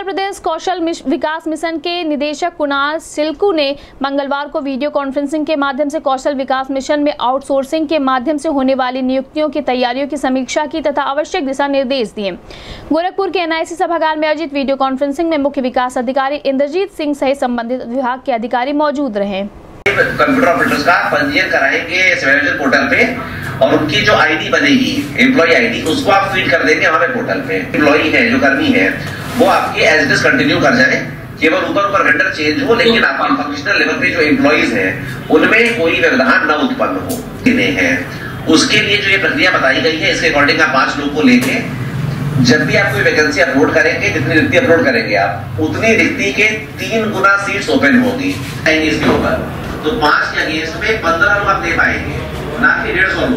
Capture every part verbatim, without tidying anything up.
उत्तर प्रदेश कौशल विकास mission के निदेशक कुणाल सिल्कू ने मंगलवार को वीडियो कॉन्फ्रेंसिंग के माध्यम से कौशल विकास मिशन में आउटसोर्सिंग के माध्यम से होने वाली नियुक्तियों की तैयारियों की समीक्षा की तथा आवश्यक दिशा निर्देश दिए। गोरखपुर के एनआईसी सभागार में आयोजित वीडियो कॉन्फ्रेंसिंग में मुख्य विकास अधिकारी इंद्रजीत सिंह सहित संबंधित विभाग के अधिकारी मौजूद रहे। कंप्यूटर ऑपरेटर्स का पंजीयन कराएंगे सिविलाइजेशन पोर्टल पे और उनकी जो आईडी बनेगी एम्प्लॉय आईडी उसको आप फीड कर देंगे हमारे पोर्टल पे। एम्प्लॉय है जो कर्मी है वो आपके एज इट इज कंटिन्यू कर जाए, केवल ऊपर ऊपर वेंडर चेंज हो, लेकिन आपके फंक्शनल लेवल पे जो एम्प्लॉइज हैं उनमें कोई व्यवधान न उत्पन्न हो देने हैं। उसके लिए जो ये प्रक्रिया बताई गई है इसके अकॉर्डिंग आप पांच लोग को लेके जब भी आप कोई वैकेंसी अपलोड करेंगे, जितनी रिक्ति अपलोड करेंगे आप उतनी रिक्ति के तीन गुना सीट्स ओपन होगी इसके ऊपर। तो पांच के अगेंस्ट में पंद्रह लोग आप दे पाएंगे, ना कि डेढ़ सौ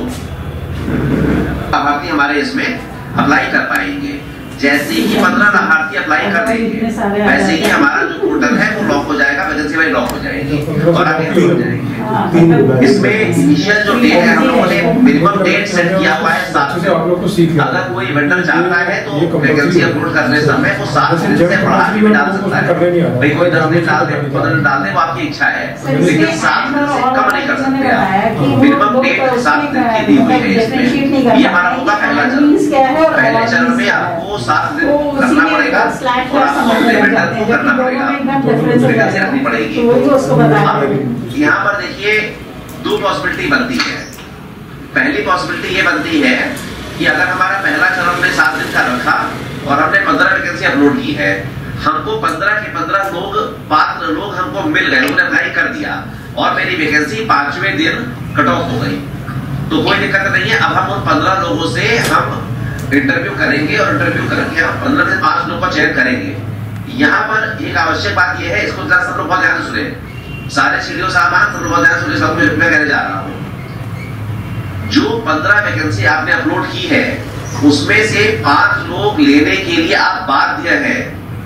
लोग लाभार्थी हमारे इसमें अप्लाई कर पाएंगे। जैसे ही पंद्रह लाभार्थी अप्लाई कर देंगे वैसे ही हमारा जो पोर्टल है वो लॉक हो जाएगा, वैकेंसी वाइज लॉक हो जाएगी और आगे हो जाएंगे। इसमें इनिशियल जो डेट है हम लोगों ने मिनिमम डेट सेट किया हुआ है सात से। अगर कोई वेंडर चाहता है तो वैकेंसी अपलोड करने समय वो सात दिन से बढ़ा के भी डाल सकता है। भाई कोई दस दिन डाल दे, पंद्रह दिन डाल दे, वो आपकी इच्छा है, लेकिन सात दिन से कम नहीं कर सकते आप। मिनिमम डेट सात दिन की दी हुई है इसमें। ये हमारा होगा पहला चरण। पहले चरण में आपको सात दिन करना पड़ेगा और आपको अपने वेंडर को करना पड़ेगा, वैकेंसी रखनी पड़ेगी। यहाँ पर देखिए दो पॉसिबिलिटी बनती है। पहली पॉसिबिलिटी ये बनती है कि अगर हमारा पहला चरण में सात दिन का रखा और हमने पंद्रह वैकेंसी अपलोड की है, हमको पंद्रह के पंद्रह लोग पात्र लोग हमको मिल गए, उन्होंने अप्लाई कर दिया और मेरी वैकेंसी पांचवें दिन कट ऑफ हो गई, तो कोई दिक्कत नहीं है। अब हम उन पंद्रह लोगों से हम इंटरव्यू करेंगे और इंटरव्यू करके हम पंद्रह से पांच लोग का चयन करेंगे। यहाँ पर एक आवश्यक बात यह है, इसको सब लोग बहुत ध्यान से सुने, सारे सीडीओ साहब सब लोग बहुत ध्यान सुने, सब मैं कहने जा रहा हूँ। जो पंद्रह वैकेंसी आपने अपलोड की है उसमें से पांच लोग लेने के लिए आप बाध्य हैं।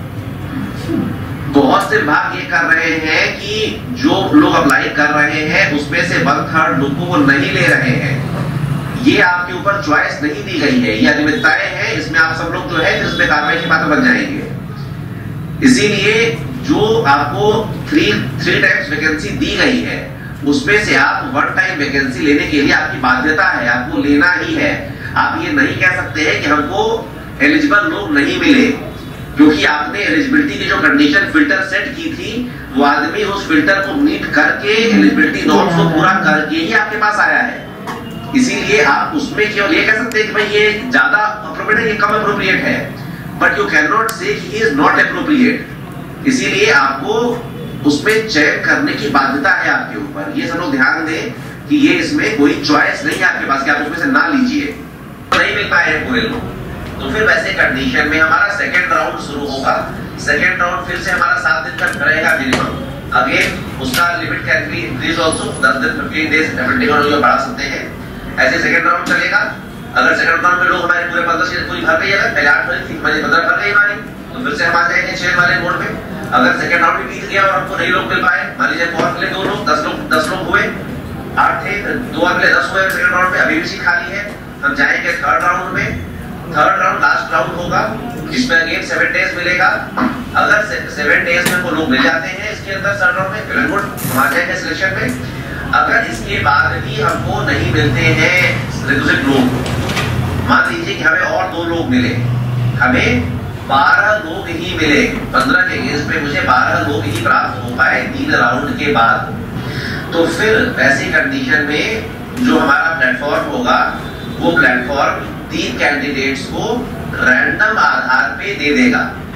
बहुत से विभाग ये कर रहे हैं कि जो लोग अप्लाई कर रहे हैं उसमें से वन थर्ड लोगों को नहीं ले रहे हैं। ये आपके ऊपर चॉइस नहीं दी गई है, ये अनियमितताएं हैं, इसमें आप सब लोग जो है इसमें कार्रवाई के पात्र बन जाएंगे। इसीलिए जो आपको थ्री थ्री टाइम्स वैकेंसी दी गई है उसमें से आप वन टाइम वैकेंसी लेने के लिए आपकी बाध्यता है, आपको लेना ही है। आप ये नहीं कह सकते हैं कि हमको एलिजिबल लोग नहीं मिले, क्योंकि आपने एलिजिबिलिटी की जो कंडीशन फिल्टर सेट की थी वो आदमी उस फिल्टर को मीट करके एलिजिबिलिटी नॉर्म्स को पूरा करके ही आपके पास आया है। इसीलिए आप उसमें केवल ये कह सकते हैं कि भाई ये ज्यादा अप्रोप्रिएट है, ये कम अप्रोप्रिएट है, but you can not say ही इज नॉट अप्रोप्रिएट। इसीलिए आपको उसमें चयन करने की बाध्यता है आपके ऊपर। ये सब लोग ध्यान दें कि ये इसमें कोई चॉइस नहीं है आपके पास कि आप उसमें से ना लीजिए, नहीं मिल पाए पूरे लोग। तो फिर वैसे कंडीशन में हमारा सेकेंड राउंड शुरू होगा। सेकेंड राउंड फिर से हमारा सात दिन तक रहेगा मिनिमम। अगेन उसका limit can be increase also, दस दिन fifteen days depending on you बढ़ा सकते हैं। ऐसे सेकंड राउंड चलेगा। अगर सेकंड राउंड में लोग हमारे पूरे पंद्रह सीट पूरी भर गई, अगर पहले आठ भरी थी हमारी पंद्रह भर गई हमारी, तो फिर से हम आ जाएंगे छह वाले बोर्ड में। अगर सेकंड राउंड भी बीत गया और हमको नहीं लोग मिल पाए, मान लीजिए बहुत मिले दो लोग, दस लोग दस लोग हुए, आठ थे दो अगले दस हुए सेकंड राउंड में, अभी भी सीट खाली है, हम जाएंगे थर्ड राउंड में। थर्ड राउंड लास्ट राउंड होगा जिसमें अगेन सेवन डेज मिलेगा। अगर सेवन डेज में वो लोग मिल जाते हैं इसके अंदर थर्ड राउंड में, वेल गुड, हम आ जाएंगे सिलेक्शन में। अगर इसके बाद भी हमको नहीं मिलते हैं रिक्विजिट लोग, मान लीजिए कि हमें और दो लोग मिले, हमें बारह लोग ही मिले, पंद्रह के केस में मुझे बारह लोग ही प्राप्त हो पाए तीन राउंड के बाद, तो फिर ऐसी कंडीशन में जो हमारा प्लेटफॉर्म होगा वो प्लेटफॉर्म तीन कैंडिडेट्स को रैंडम आधार पे दे देगा।